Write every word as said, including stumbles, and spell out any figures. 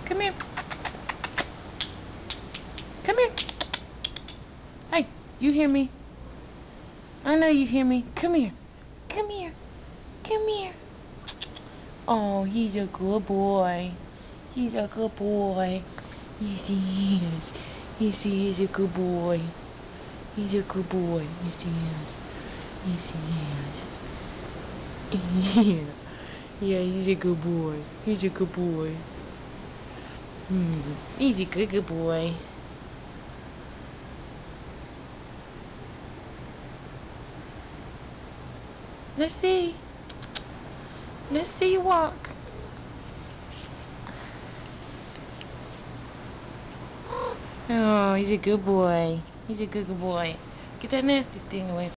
Come here. Come here. Hey, you hear me? I know you hear me. Come here. Come here. Come here. Oh, he's a good boy. He's a good boy. Yes, he is. Yes, he is a good boy. He's a good boy. Yes, he is. Yes, he is. Yeah. Yeah, he's a good boy. He's a good boy. Hmm. He's a good, good boy. Let's see. Let's see you walk. Oh, he's a good boy. He's a good, good boy. Get that nasty thing away.